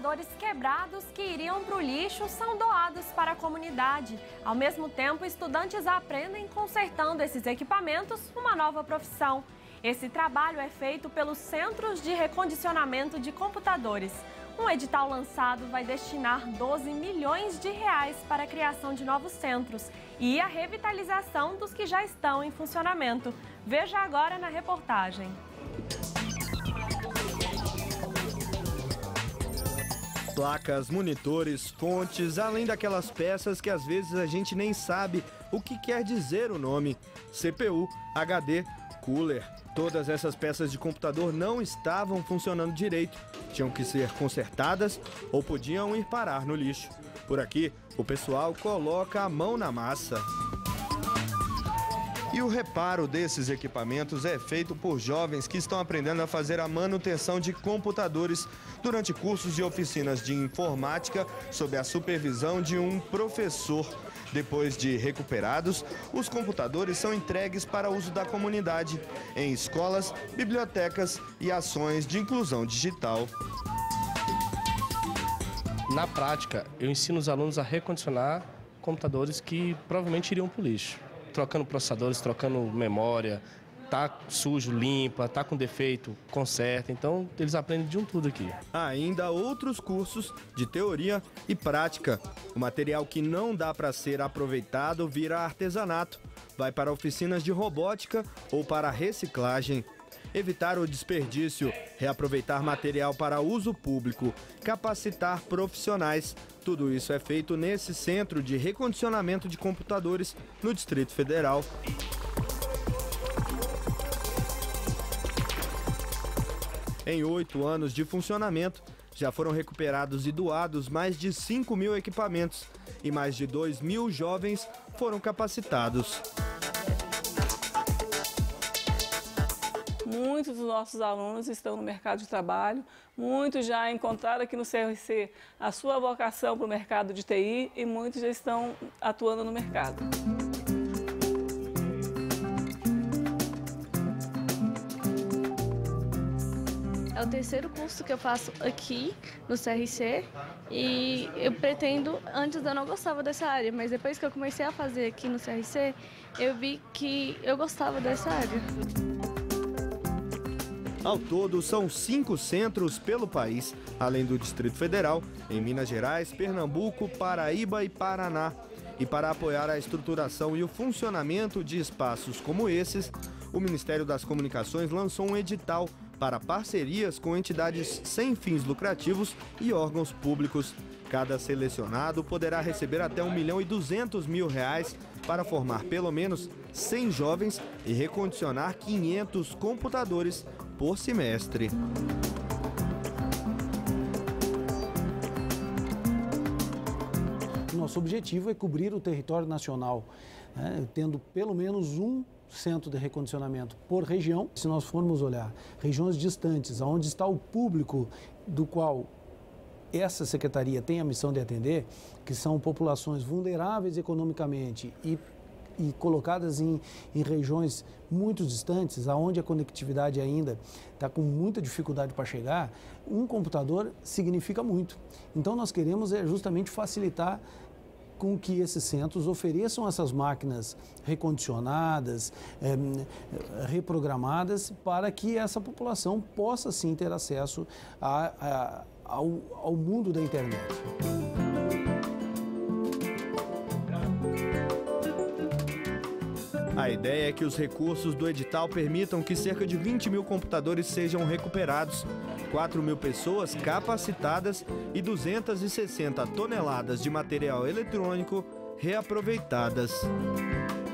computadores quebrados que iriam para o lixo são doados para a comunidade. Ao mesmo tempo, estudantes aprendem consertando esses equipamentos uma nova profissão. Esse trabalho é feito pelos Centros de Recondicionamento de Computadores. Um edital lançado vai destinar 12 milhões de reais para a criação de novos centros e a revitalização dos que já estão em funcionamento. Veja agora na reportagem. Placas, monitores, fontes, além daquelas peças que às vezes a gente nem sabe o que quer dizer o nome. CPU, HD, cooler. Todas essas peças de computador não estavam funcionando direito. Tinham que ser consertadas ou podiam ir parar no lixo. Por aqui, o pessoal coloca a mão na massa. E o reparo desses equipamentos é feito por jovens que estão aprendendo a fazer a manutenção de computadores durante cursos e oficinas de informática sob a supervisão de um professor. Depois de recuperados, os computadores são entregues para uso da comunidade, em escolas, bibliotecas e ações de inclusão digital. Na prática, eu ensino os alunos a recondicionar computadores que provavelmente iriam para o lixo. Trocando processadores, trocando memória, tá sujo, limpa, tá com defeito, conserta. Então, eles aprendem de um tudo aqui. Há ainda outros cursos de teoria e prática. O material que não dá para ser aproveitado vira artesanato. Vai para oficinas de robótica ou para reciclagem. Evitar o desperdício, reaproveitar material para uso público, capacitar profissionais. Tudo isso é feito nesse Centro de Recondicionamento de Computadores no Distrito Federal. Em 8 anos de funcionamento, já foram recuperados e doados mais de 5 mil equipamentos e mais de 2 mil jovens foram capacitados. Muitos dos nossos alunos estão no mercado de trabalho, muitos já encontraram aqui no CRC a sua vocação para o mercado de TI e muitos já estão atuando no mercado. É o terceiro curso que eu faço aqui no CRC e eu pretendo, antes eu não gostava dessa área, mas depois que eu comecei a fazer aqui no CRC, eu vi que eu gostava dessa área. Ao todo, são 5 centros pelo país, além do Distrito Federal, em Minas Gerais, Pernambuco, Paraíba e Paraná. E para apoiar a estruturação e o funcionamento de espaços como esses, o Ministério das Comunicações lançou um edital para parcerias com entidades sem fins lucrativos e órgãos públicos. Cada selecionado poderá receber até R$1.200.000 para formar pelo menos 100 jovens e recondicionar 500 computadores por semestre. Nosso objetivo é cobrir o território nacional, tendo pelo menos um centro de recondicionamento por região. Se nós formos olhar regiões distantes, onde está o público do qual essa secretaria tem a missão de atender, que são populações vulneráveis economicamente e colocadas em regiões muito distantes, onde a conectividade ainda está com muita dificuldade para chegar, um computador significa muito. Então nós queremos justamente facilitar com que esses centros ofereçam essas máquinas recondicionadas, reprogramadas, para que essa população possa sim ter acesso ao mundo da internet. A ideia é que os recursos do edital permitam que cerca de 20 mil computadores sejam recuperados, 4 mil pessoas capacitadas e 260 toneladas de material eletrônico reaproveitadas.